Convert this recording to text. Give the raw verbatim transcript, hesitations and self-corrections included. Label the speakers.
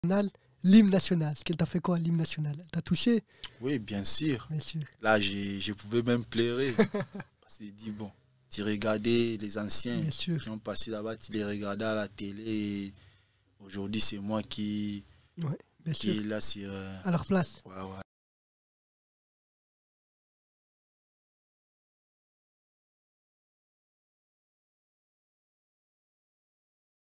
Speaker 1: L'hymne national, est-ce qu'elle t'a fait quoi, l'hymne national? Elle t'a touché?
Speaker 2: Oui, bien sûr.
Speaker 1: Bien sûr.
Speaker 2: Là, je pouvais même pleurer. Parce que dit, bon, tu regardais les anciens qui ont passé là-bas, tu les regardais à la télé. Aujourd'hui, c'est moi qui,
Speaker 1: ouais, bien
Speaker 2: qui
Speaker 1: sûr.
Speaker 2: est là sur... Euh,
Speaker 1: à leur place.
Speaker 2: Ouais, ouais,